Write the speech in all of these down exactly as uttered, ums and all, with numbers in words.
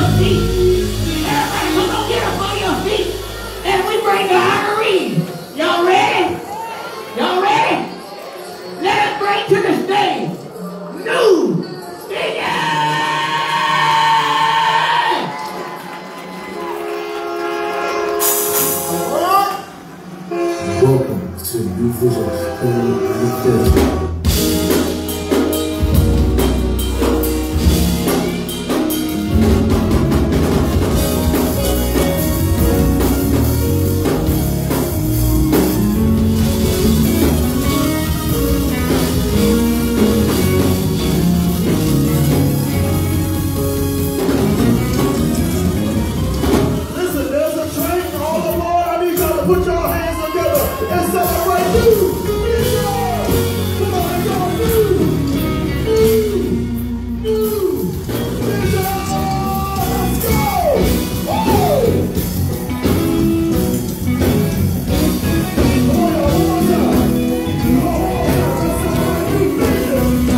your feet. Everybody, come on, get up on your feet. And we bring the honoree. Y'all ready? Y'all ready? Let us bring to the stage new singers. Welcome to New Vision and New Vision. Put your hands together and celebrate you. Come on, y'all, new, new, new vision. Let's go. Woo! Come on, y'all, one more time. Oh, let's celebrate new vision.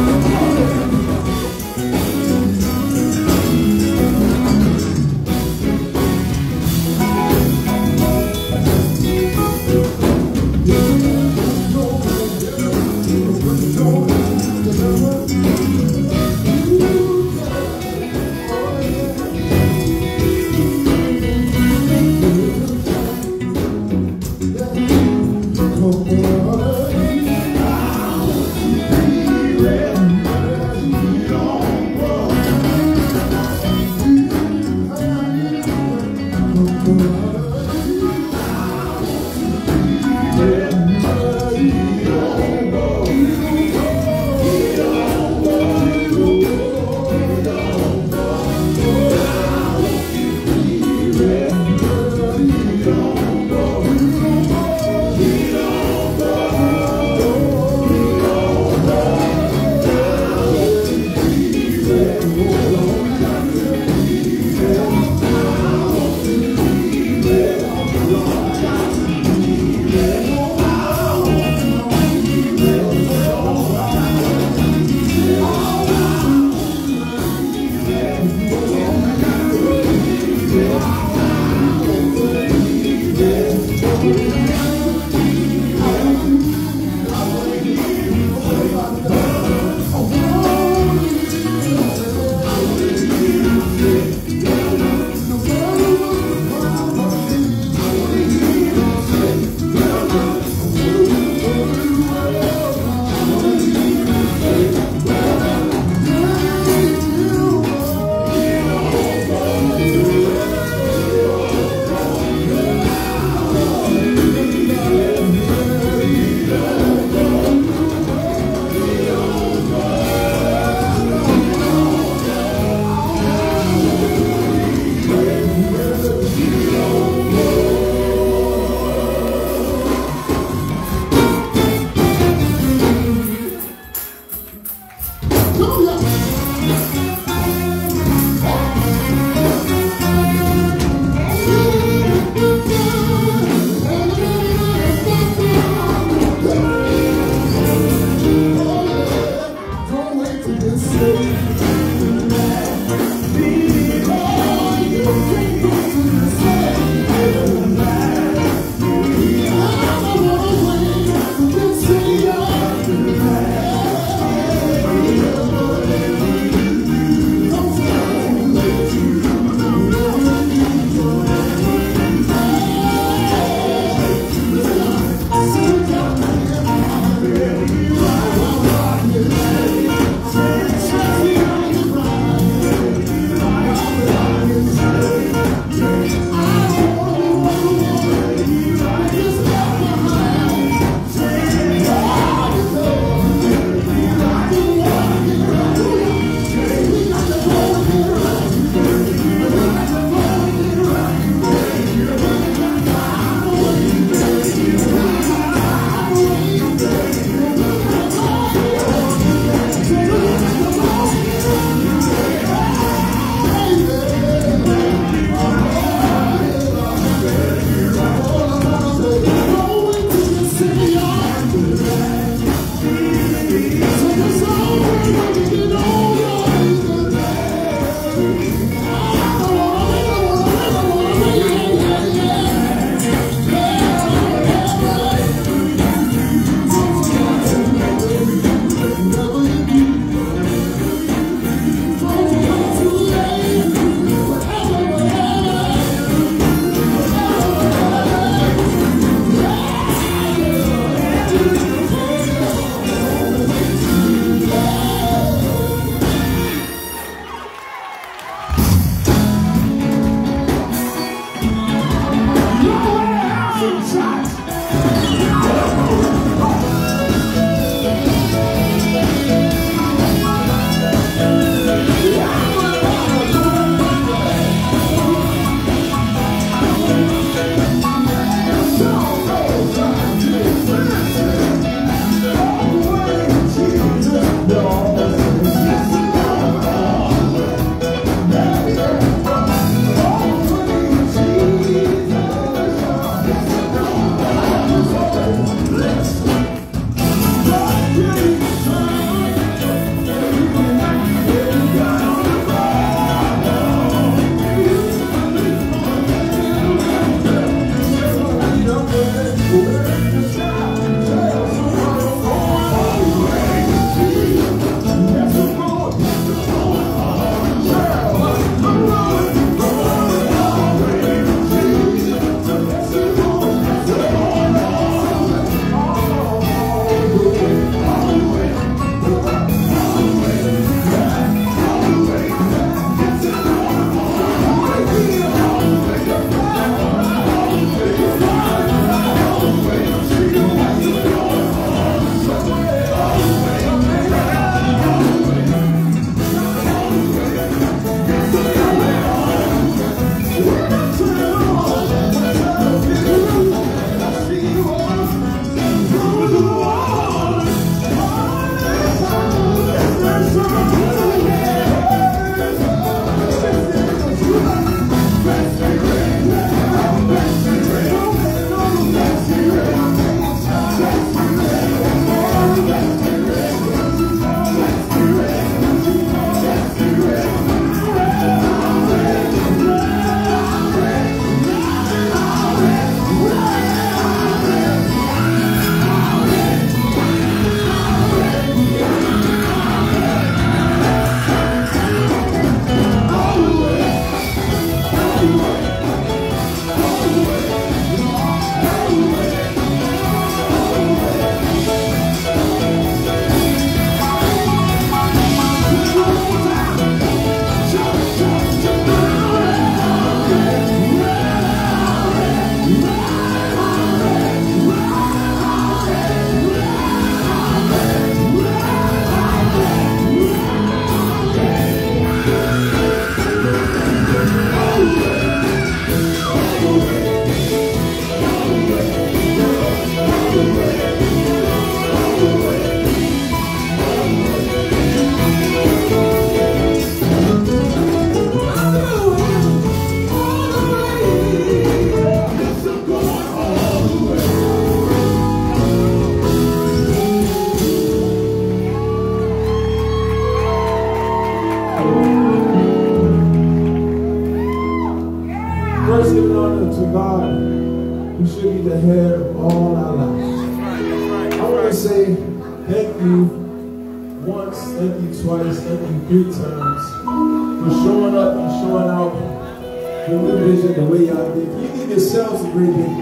First, giving honor to God, who should be the head of all our lives. I want to say thank you once, thank you twice, thank you three times for showing up and showing out the new vision the way y'all did. You give yourselves a great big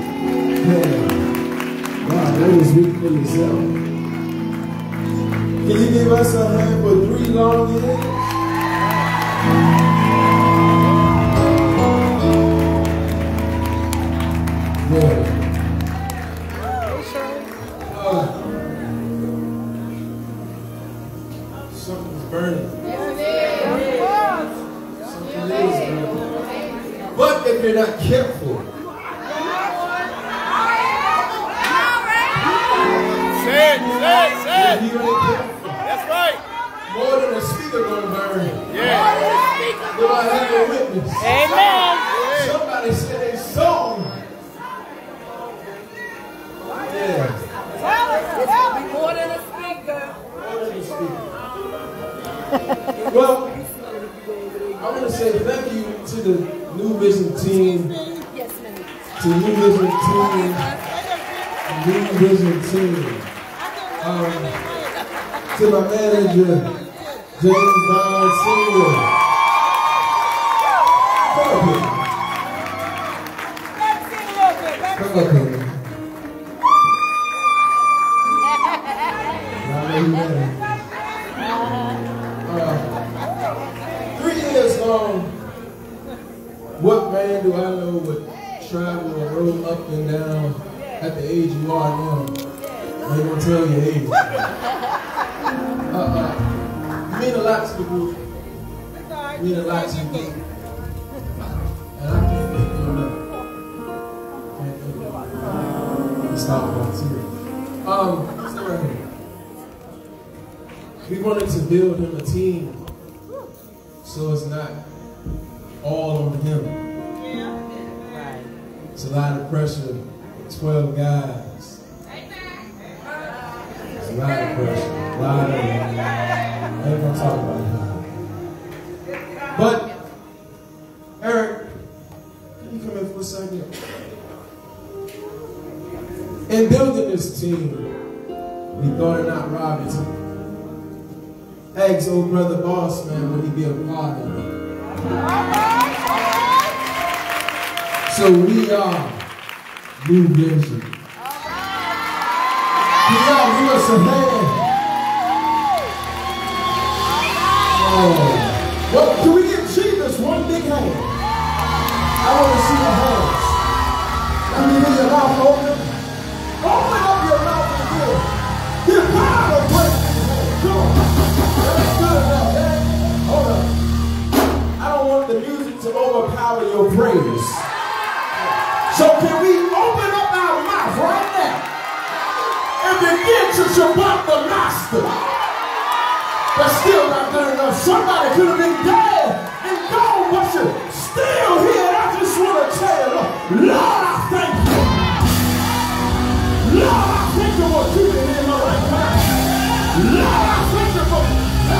hand. Wow, that was really for yourself. Can you give us a hand for three long years? Yeah. Uh, something's burning. Something is burning. But if you're not careful, say it, say it, say it. if you ain't careful, That's right. more than a speaker gonna burn. Yeah. Do I have a witness? Amen. Somebody said they sold. Yeah. More than a speaker. More than a speaker. Well, I want to say thank you to the New Vision team. To New Vision team. New Vision team. Um, to my manager, James Brown Senior Come up here. Come up here. Uh, three years long, what man do I know would travel and roll up and down at the age you are now? I ain't gonna tell your age. Uh, uh, you mean a lot to the group. You mean a lot to me. And I can't thank you enough. Can't thank you enough. Stop volunteering. Um, stay right here. We wanted to build him a team so it's not all on him. It's a lot of pressure. twelve guys. It's a lot of pressure. A lot of it. I ain't gonna talk about it. But, Eric, can you come in for a second? In building this team, we thought it not robbery to ask old brother Boss Man would he be a part of it. So we are New Vision. Can y'all give us a hand? Oh. Well, can we give Jesus one big hand? I want to see the hands. Let me hear your mouth open. Open up your mouth and give. Give God a great big hand. Come on. That's good enough, man. Hold up. I don't want the music to overpower your praise. So can we open up our mouth right now and begin to Shabbat the Master, but still not Now somebody could have been dead and gone, but you're still here. And I just want to tell you, Lord, Lord, I thank you. Lord, I thank you for keeping me in my right mind. Lord, I thank you for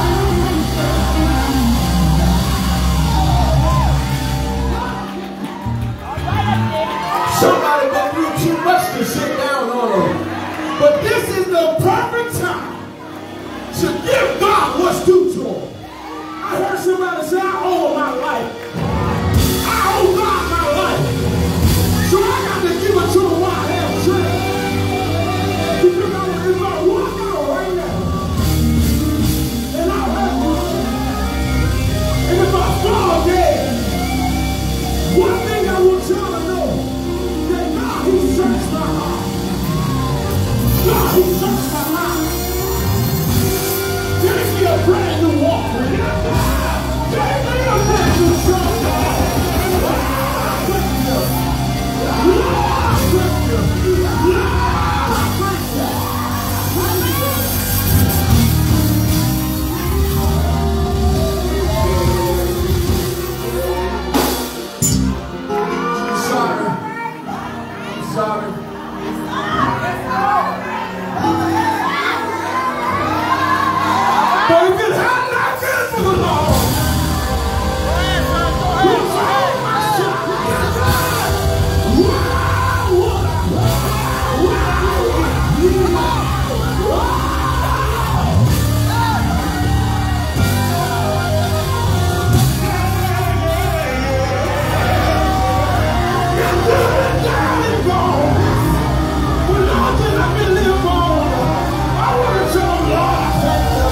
somebody been through too much to sit down on them. But this is the perfect time to give God what's due to him. I heard somebody say, I owe my life. I owe God my life. So I got to give it to him while I have strength. Because I, if I walk out right now, and I have and if I fall dead, one thing I want y'all to know, that God, he searched my heart. God, he searched my life. Gave me a brand new walk. Gave me a brand new song. Lord, I thank you. Lord, I thank you. Lord, I thank you. I'm sorry. I'm sorry. But if it had not been for the Lord, who told my son, where would I, where would you down and gone? But Lord, you let me live on. I want to tell Lord, I thank you.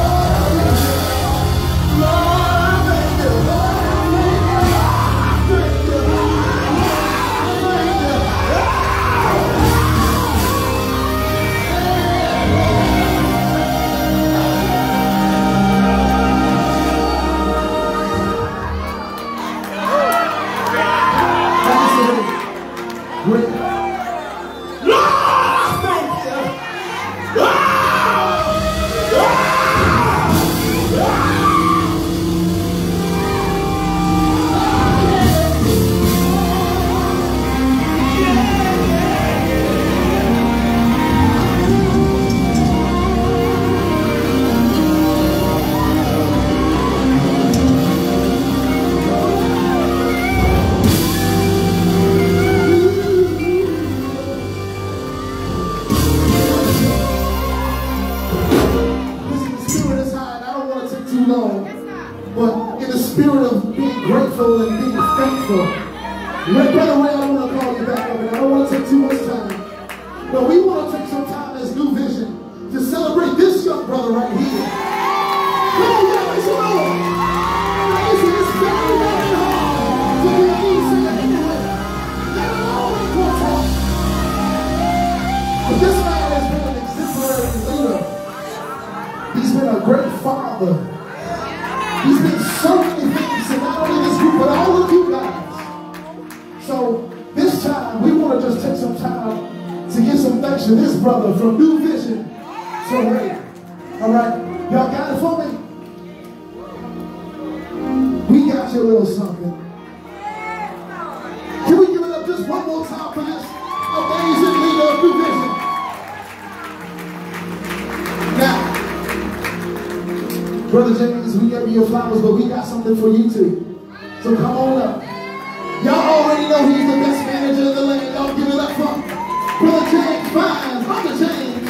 Brother James, we gave you your flowers, but we got something for you too. So come on up. Y'all already know he's the best manager in the land. Y'all give it up for Brother James Vines, Brother James.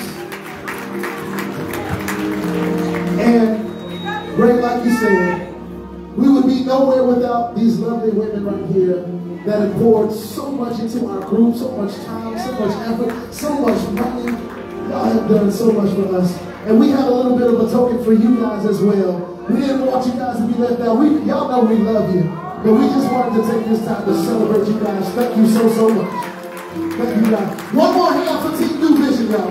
And Ray, like you said, we would be nowhere without these lovely women right here that have poured so much into our group, so much time, so much effort, so much money. Y'all have done so much for us. And we have a little bit of a token for you guys as well. We didn't want you guys to be left out. We, y'all know we love you. But we just wanted to take this time to celebrate you guys. Thank you so, so much. Thank you guys. One more hand for Team New Vision, y'all.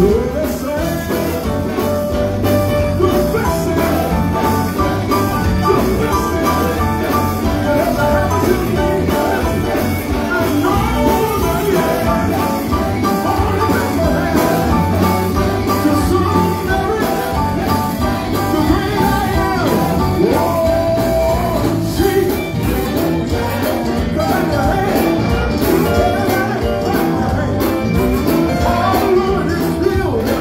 Hallelujah,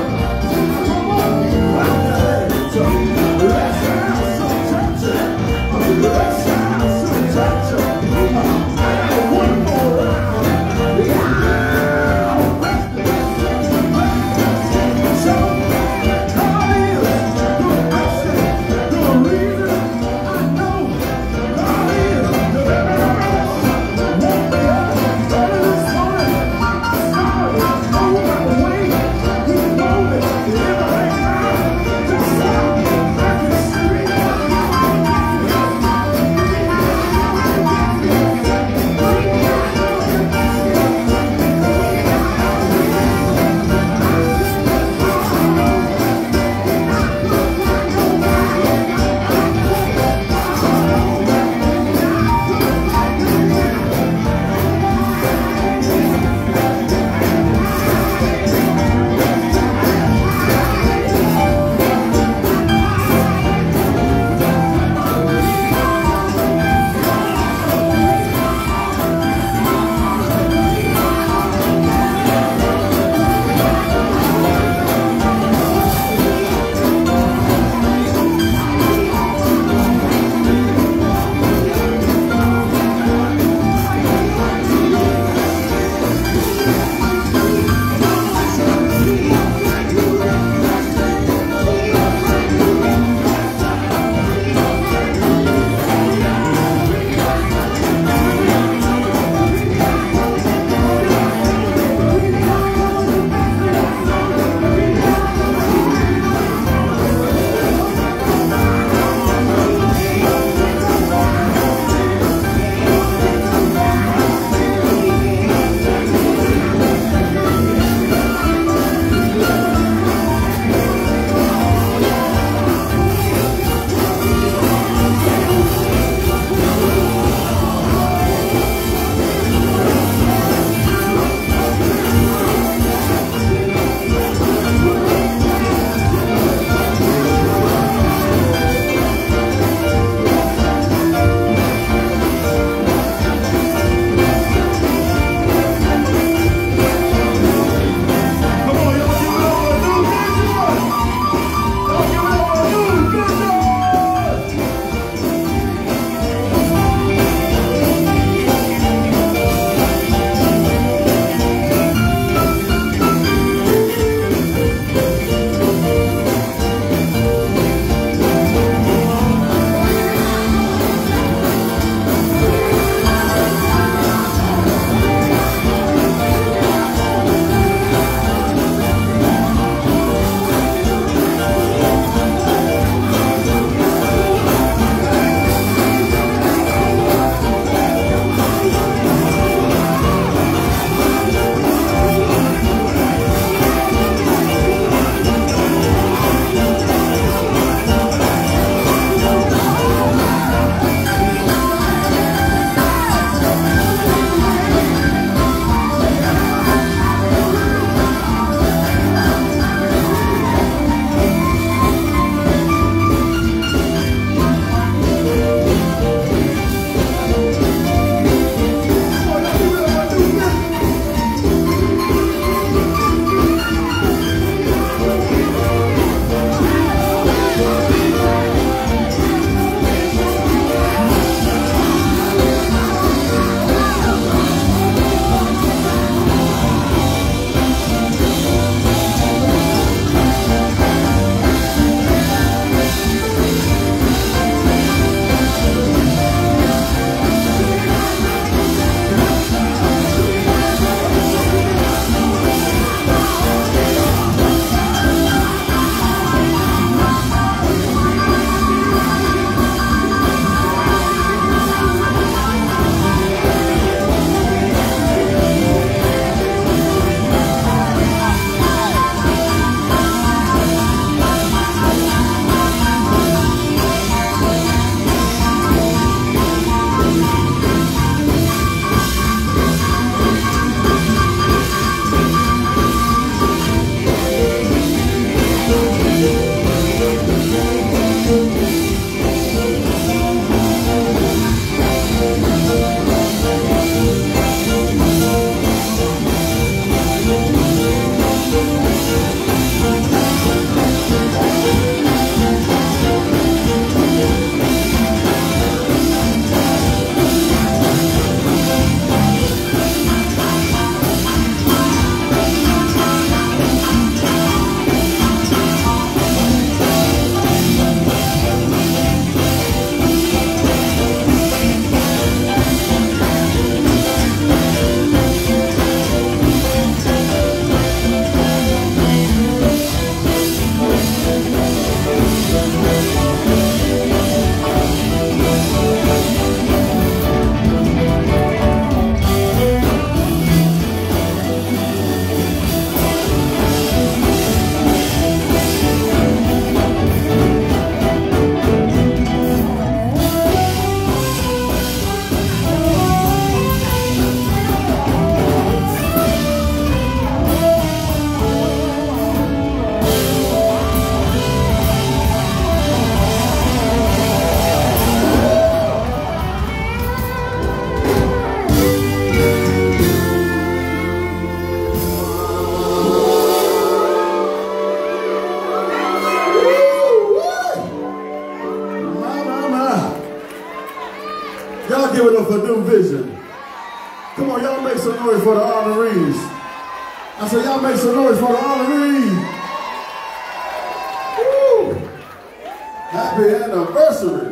Y'all give it up for New Vision. Come on, y'all make some noise for the honorees. I said, y'all make some noise for the honorees. Woo! Happy anniversary.